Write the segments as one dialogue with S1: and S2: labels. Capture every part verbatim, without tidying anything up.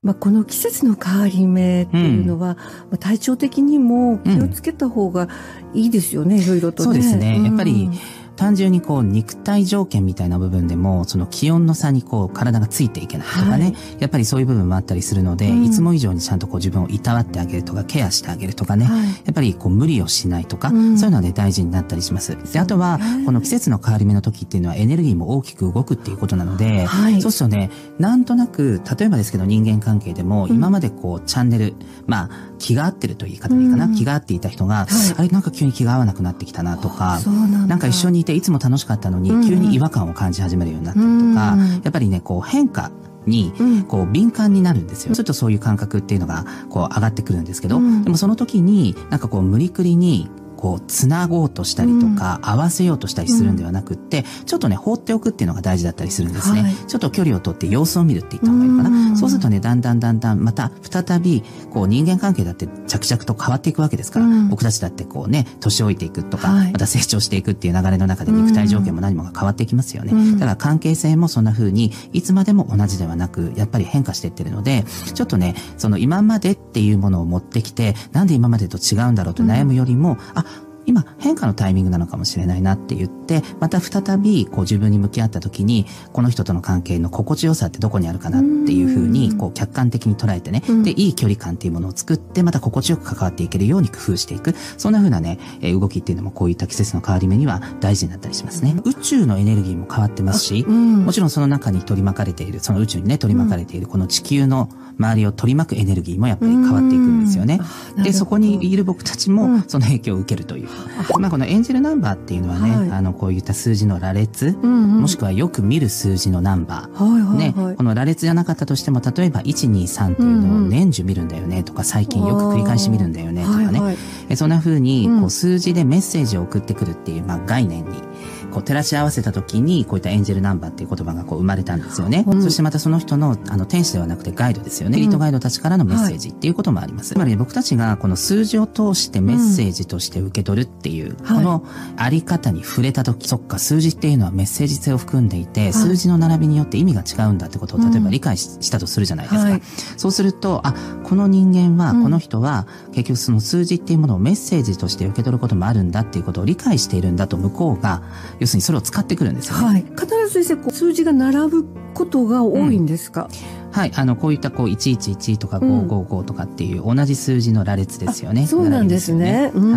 S1: まあ、この季節の変わり目っていうのは、うん、まあ、体調的にも気をつけた方がいいですよね、うん、いろいろとね。
S2: そうですね。やっぱり、単純にこう肉体条件みたいな部分でもその気温の差にこう体がついていけないとかね、はい、やっぱりそういう部分もあったりするので、うん、いつも以上にちゃんとこう自分をいたわってあげるとかケアしてあげるとかね、はい、やっぱりこう無理をしないとか、うん、そういうのはね大事になったりします。で、あとはこの季節の変わり目の時っていうのはエネルギーも大きく動くっていうことなので、はい、そうするとね、なんとなく例えばですけど人間関係でも今までこうチャンネル、まあ気が合ってるという言い方でいいかな、うん、気が合っていた人が、はい、あれなんか急に気が合わなくなってきたなとか、なん、なんか一緒にいていつも楽しかったのに、うん、急に違和感を感じ始めるようになったりとか、うん、やっぱりねこう変化にこう敏感になるんですよ。そうするとそういう感覚っていうのがこう上がってくるんですけど、うん、でもその時になんかこう無理くりにこうつなごうとしたりとか、うん、合わせようとしたりするんではなくって、うん、ちょっとね放っておくっていうのが大事だったりするんですね、はい、ちょっと距離を取って様子を見るって言った方がいいのかな、うん、そうするとねだんだんだんだんまた再びこう人間関係だって着々と変わっていくわけですから、うん、僕たちだってこうね年老いていくとか、はい、また成長していくっていう流れの中で肉体条件も何もが変わっていきますよね、うん、だから関係性もそんな風にいつまでも同じではなくやっぱり変化していってるので、ちょっとねその今までっていうものを持ってきてなんで今までと違うんだろうと悩むよりも、うん、あ今変化のタイミングなのかもしれないなって言ってまた再びこう自分に向き合った時にこの人との関係の心地よさってどこにあるかなっていうふうにこう客観的に捉えてね、でいい距離感っていうものを作ってまた心地よく関わっていけるように工夫していく、そんなふうなね動きっていうのもこういった季節の変わり目には大事になったりしますね。宇宙のエネルギーも変わってますし、もちろんその中に取り巻かれているその宇宙にね取り巻かれているこの地球の周りを取り巻くエネルギーもやっぱり変わっていくんですよね。でそこにいる僕たちもその影響を受けるという、まあこのエンジェルナンバーっていうのはね、はい、あのこういった数字の羅列、うんうん、もしくはよく見る数字のナンバー、はいはいはい、ね、この羅列じゃなかったとしても例えばいちにさんっていうのを年中見るんだよねとか、最近よく繰り返し見るんだよねとかね、はいはい、えそんな風にこう数字でメッセージを送ってくるっていう、まあ、概念にこう照らし合わせた時にこういったエンジェルナンバーっていう言葉がこう生まれたんですよね、うん、そしてまたその人のあの天使ではなくてガイドですよね、うん、エリートガイドたちからのメッセージっていうこともあります、はい、つまり僕たちがこの数字を通してメッセージとして受け取るっていう、うん、このあり方に触れた時、そっか数字っていうのはメッセージ性を含んでいて、はい、数字の並びによって意味が違うんだってことを例えば理解 し,、うん、したとするじゃないですか、はい、そうするとあこの人間は、うん、この人は結局その数字っていうものをメッセージとして受け取ることもあるんだっていうことを理解しているんだと向こうが要するにそれを使ってくるんですよね、はい、
S1: 必ず先生こう数字が並ぶことが多いんですか？
S2: うん、はい、あのこういったこういちいちいちとかごひゃくごじゅうごとかっていう同じ数字の羅列ですよね。
S1: そうなんですね。
S2: はい。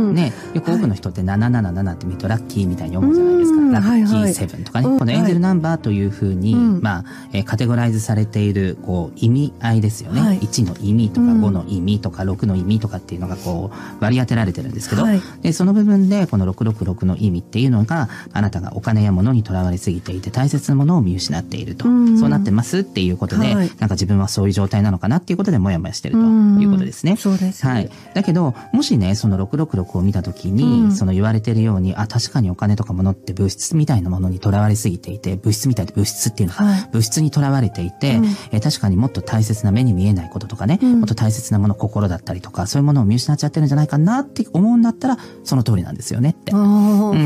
S2: ね、よく多くの人ってななななななって見るとラッキーみたいに思うじゃないですか。ラッキーセブンとかね、はいはい、このエンジェルナンバーというふうに、はい、まあ、えー、カテゴライズされているこう意味合いですよね、はい。いちの意味とかごの意味とかろくの意味とかっていうのがこう割り当てられてるんですけど、はい、でその部分でこのろくろくろくの意味っていうのがあなたがお金や物にとらわれすぎていて大切なものを見失っていると、うそうなってますっていうことで、はい、なんか自分はそういう状態なのかなっていうことでモヤモヤしてるということですね。
S1: そうです、ね。
S2: はい。だけどもしねそのろくろくろくを見たときに、うん、その言われているようにあ確かにお金とか物って物質みたいなものにとらわれすぎていて、物質みたいで物質っていうのは、はい、物質にとらわれていて、うん、え確かにもっと大切な目に見えないこととかね、うん、もっと大切なもの心だったりとかそういうものを見失っちゃってるんじゃないかなって思うんだったらその通りなんですよねって、うん、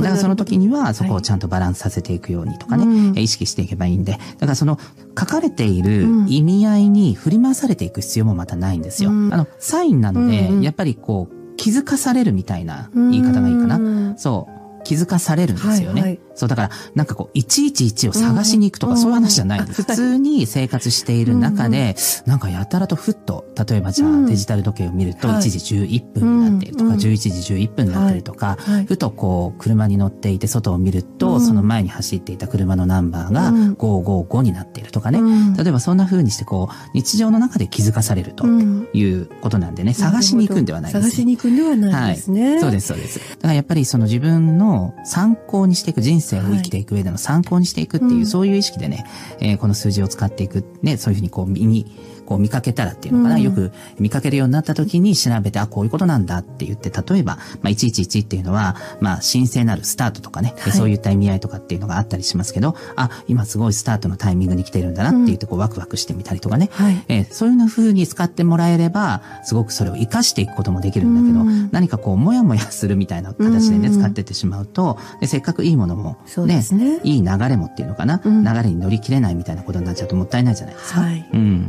S2: だからその時にはそこをちゃんとバランスさせていくようにとかね、はい、意識していけばいいんで、だからその書かれている意味合いに振り回されていく必要もまたないんですよ、うん、あのサインなので、うん、やっぱりこう気づかされるみたいな言い方がいいかな、そう気づかされるんですよね、はいはい、そうだからなんかこういちいちいちを探しに行くとか、うん、そういう話じゃないんです、うん、普通に生活している中で、うん、なんかやたらとふっと例えばじゃあ、うん、デジタル時計を見るといちじじゅういっぷんになっているとか、はい、じゅういちじじゅういっぷんになっているとか、はい、ふとこう車に乗っていて外を見ると、うん、その前に走っていた車のナンバーがごひゃくごじゅうごになっているとかね、うん、例えばそんな風にしてこう日常の中で気づかされるということなんでね、探しに行くんではないです、ね、
S1: 探しに行くんではないですね、
S2: はい、そうですそうです。だからやっぱりその自分の参考にしていく、人生を生きていく上での参考にしていくっていう、はい、そういう意識でね、えー、この数字を使っていくね、そういうふうにこう身にこう見かけたらっていうのかな、うん、よく見かけるようになった時に調べて、あ、こういうことなんだって言って、例えば、まあ、いちいちいちっていうのは、まあ、神聖なるスタートとかね、はい、そういった意味合いとかっていうのがあったりしますけど、あ、今すごいスタートのタイミングに来ているんだなって言って、こう、ワクワクしてみたりとかね、はい、えー、そういう風に使ってもらえれば、すごくそれを活かしていくこともできるんだけど、うん、何かこう、もやもやするみたいな形でね、使ってってしまうと、でせっかくいいものも、ね、そうですね、いい流れもっていうのかな、うん、流れに乗り切れないみたいなことになっちゃうともったいないじゃないですか。はい。うん。
S1: そうです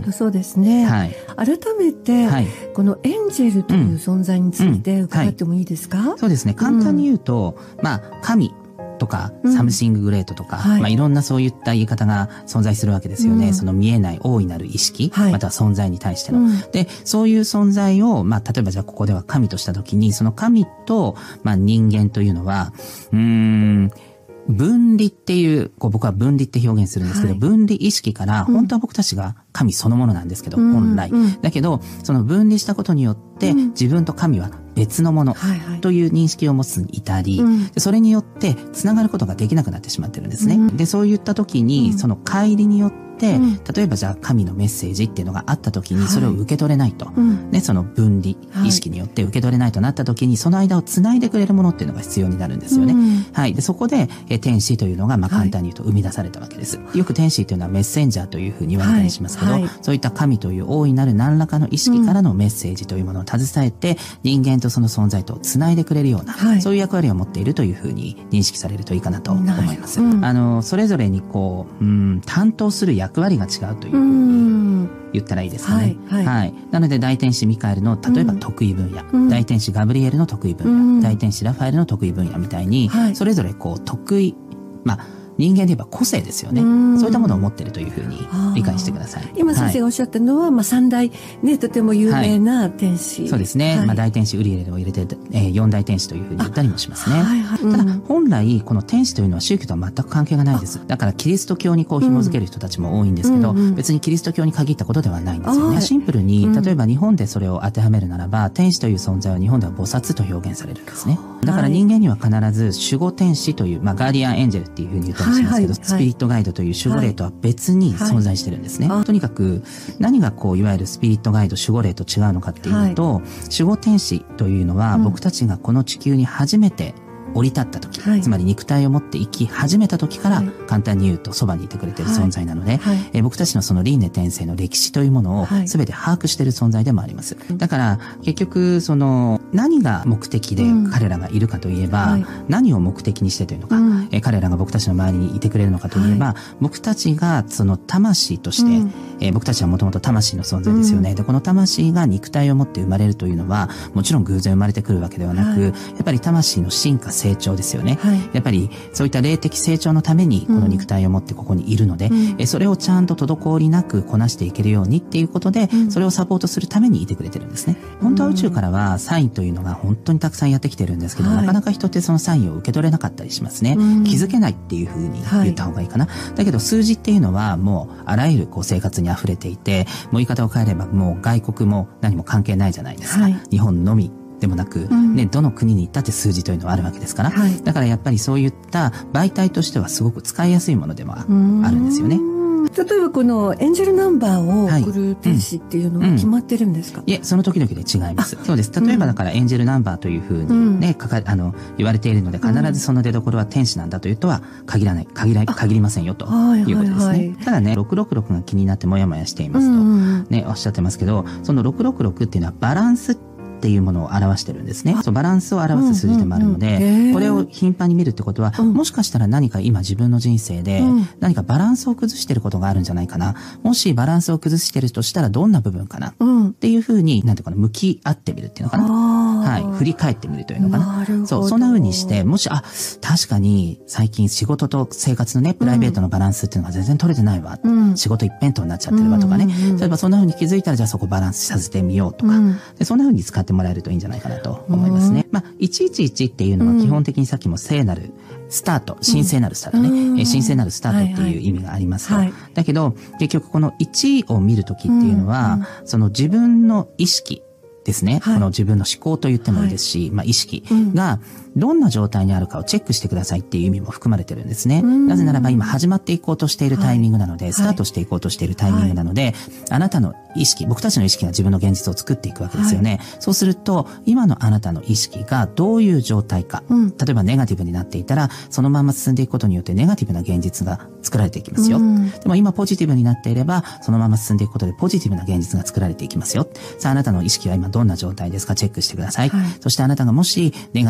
S1: ですね。
S2: はい。
S1: 改めて、はい、このエンジェルという存在について伺ってもいいですか？うんうんはい、
S2: そうですね。簡単に言うと、うん、まあ、神とか、サムシンググレートとか、うんはい、まあいろんなそういった言い方が存在するわけですよね。うん、その見えない大いなる意識、はい、または存在に対しての。うん、で、そういう存在を、まあ例えばじゃあここでは神としたときに、その神と、まあ人間というのは、うーん、分離っていう、こう僕は分離って表現するんですけど、はい、分離意識から、本当は僕たちが神そのものなんですけど、うん、本来、うん。だけど、その分離したことによって、うん、自分と神は別のものという認識を持つに至り、はいはい、それによって繋がることができなくなってしまってるんですね。うん、で、そういった時に、その乖離によって、で、うん、例えばじゃあ神のメッセージっていうのがあった時にそれを受け取れないと、はい、ね、その分離意識によって受け取れないとなった時にその間を繋いでくれるものっていうのが必要になるんですよね。うん、はい。で、そこでえ天使というのがまあ簡単に言うと生み出されたわけです。はい、よく天使というのはメッセンジャーというふうに言われたりしますけど、はいはい、そういった神という大いなる何らかの意識からのメッセージというものを携えて人間とその存在とを繋いでくれるような、はい、そういう役割を持っているというふうに認識されるといいかなと思います。うん、あの、それぞれにこう、うん、担当する役割が違うというふうに言ったらいいですかね。はい。はいはい、なので大天使ミカエルの例えば得意分野、うん、大天使ガブリエルの得意分野、うん、大天使ラファエルの得意分野みたいに、はい、それぞれこう得意、まあ人間で言えば個性ですよね。そういったものを持っているというふうに理解してください。
S1: 今先生がおっしゃったのは、はい、まあ三大ね、とても有名な天使。
S2: はい、そうですね。はい、まあ大天使ウリエルを入れて、えー、四大天使というふうに言ったりもしますね。はいはい、ただ、本来この天使というのは宗教とは全く関係がないです。だからキリスト教にこう紐づける人たちも多いんですけど、うん、別にキリスト教に限ったことではないんですよね。シンプルに、例えば日本でそれを当てはめるならば、天使という存在は日本では菩薩と表現されるんですね。だから人間には必ず守護天使という、まあガーディアンエンジェルっていうふうに言ったりしますけど、はいはいはい、スピリットガイドという守護霊とは別に存在してるんですね。はいはい、とにかく何がこういわゆるスピリットガイド守護霊と違うのかっていうと、はい、守護天使というのは、うん、僕たちがこの地球に初めて降り立った時、はい、つまり肉体を持って生き始めた時から、はい、簡単に言うとそばにいてくれている存在なので、はいはい、えー、僕たちのその輪廻転生の歴史というものを全て把握している存在でもあります。はい、だから結局その何が目的で彼らがいるかといえば、うんはい、何を目的にしてというのか、うん、えー、彼らが僕たちの周りにいてくれるのかといえば、はい、僕たちがその魂として、うん、えー、僕たちはもともと魂の存在ですよね。うん、でこの魂が肉体を持って生まれるというのはもちろん偶然生まれてくるわけではなく、はい、やっぱり魂の進化成長ですよね。はい、やっぱりそういった霊的成長のためにこの肉体を持ってここにいるので、うん、えそれをちゃんと滞りなくこなしていけるようにっていうことで、うん、それをサポートするためにいてくれてるんですね。本当は宇宙からはサインというのが本当にたくさんやってきてるんですけど、はい、なかなか人ってそのサインを受け取れなかったりしますね。うん、気づけないっていうふうに言った方がいいかな。はい、だけど数字っていうのはもうあらゆるこう生活に溢れていて、もう言い方を変えればもう外国も何も関係ないじゃないですか。はい、日本のみでもなく、うん、ね、どの国に行ったって数字というのはあるわけですから、はい、だからやっぱりそういった媒体としてはすごく使いやすいものでもあるんですよね。
S1: 例えばこのエンジェルナンバーを送る天使っていうのは決まってるんですか？はい、うんうん、いえ、その時々で違います。そうです。例えばだからエンジェルナンバーというふうにね、かか、あの、言われているので必ずその出所は天使なんだというとは限らない、限ら、限りませんよということですね。はいはいはい、ただね、ろくろくろくが気になってもやもやしていますと、ね、おっしゃってますけど、そのろくろくろくっていうのはバランスっていうものを表してるんですね。そう、バランスを表す数字でもあるので、うんうんうん、これを頻繁に見るってことは、うん、もしかしたら何か今自分の人生で何かバランスを崩してることがあるんじゃないかな。もしバランスを崩してるとしたらどんな部分かな、うん、っていうふうに、なんていうかな、向き合ってみるっていうのかな。はい。振り返ってみるというのかな。なるほど。そう、そんなふうにして、もし、あ、確かに最近仕事と生活のね、プライベートのバランスっていうのが全然取れてないわ。うん、仕事一辺倒になっちゃってるわとかね。うんうん、例えばそんなふうに気づいたら、じゃあそこバランスさせてみようとか。うん、でそんなふうに使ってもらえるといいんじゃないかなと思いますね。まあ、いちいちいちっていうのは基本的にさっきも聖なるスタート、神聖なるスタートね。うん、え神聖なるスタートっていう意味がありますと。はいはい、だけど、結局このいちを見るときっていうのは、うんうん、その自分の意識ですね。はい、この自分の思考と言ってもいいですし、はい、まあ意識がどんな状態にあるかをチェックしてくださいっていう意味も含まれてるんですね。なぜならば今始まっていこうとしているタイミングなので、はい、スタートしていこうとしているタイミングなので、はい、あなたの意識、僕たちの意識が自分の現実を作っていくわけですよね。はい、そうすると、今のあなたの意識がどういう状態か、うん、例えばネガティブになっていたら、そのまま進んでいくことによってネガティブな現実が作られていきますよ。うん、でも今ポジティブになっていれば、そのまま進んでいくことでポジティブな現実が作られていきますよ。さあ、あなたの意識は今どんな状態ですかチェックしてください。はい、そしてあなたがもしネガティブでは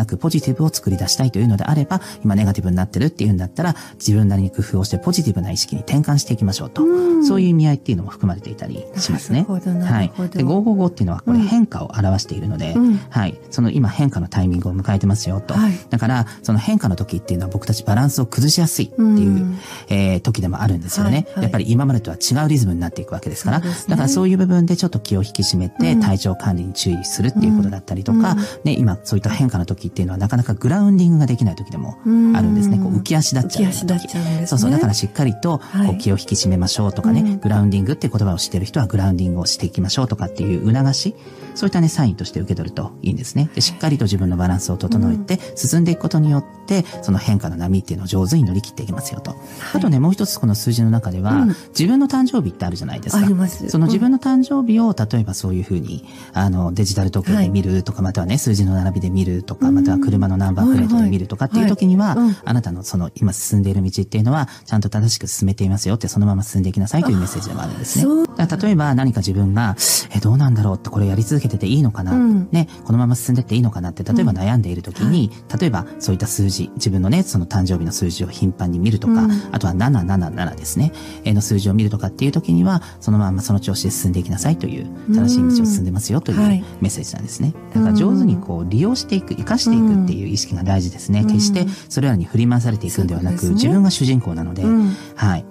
S2: なくポジティブを作り出したいというのであれば、今ネガティブになってるっていうんだったら、自分なりに工夫をしてポジティブな意識に転換していきましょうと。うそういう意味合いっていうのも含まれていたりしますね。
S1: なるほど、なるほど。はい。
S2: で、ごーごーごっていうのはこれ変化を表しているので、うん、はい。その今変化のタイミングを迎えてますよと。はい、だから、その変化の時っていうのは僕たちバランスを崩しやすいっていう、うん、えー、時でもあるんですよね、はいはい。やっぱり今までとは違うリズムになっていくわけですから、ね、だからそういう部分でちょっと気を引き締めて体調管理に注意するっていうことだったりとか、うん、ね、今そういった変化の時っていうのはなかなかグラウンディングができない時でもあるんですね。こう浮き足立っちゃう時。浮き足立っちゃうんですね。そうそう。だからしっかりとこう気を引き締めましょうとかね、はい、グラウンディングって言葉を知ってる人はグラウンディングをしていきましょうとかっていう促し、そういったね、サインとして受け取るといいんですね。で、しっかりと自分のバランスを整えて進んでいくことによって、その変化の波っていうのを上手に乗り切っていきますよと。はい、あとね、もう一つこの数字の中では、うん、自分の誕生日ってあるじゃないですか。
S1: あります。
S2: その自分の誕生日を、例えばそういうふうに、あの、デジタル時計で見るとか、はい、またはね、数字の並びで見るとか、または車のナンバープレートで見るとかっていう時には、はいはい、あなたのその今進んでいる道っていうのは、ちゃんと正しく進めていますよって、そのまま進んでいきなさいというメッセージでもあるんですね。だから例えば何か自分が、え、どうなんだろうって、これやり続けてていいのかな、うん、ね、このまま進んでっていいのかなって、例えば悩んでいる時に、うん、例えばそういった数字、自分のね、その誕生日の数字を頻繁に見るとか、うん、あとはなななななですね、えの数字を見るとかっていう時には、そのままその調子で進んでいきなさいという、正しい道を進んでますよというメッセージなんですね。だから上手にこう利用していく、活かしていくっていう意識が大事ですね。決してそれらに振り回されていくんではなく、自分が主人公なので、はい。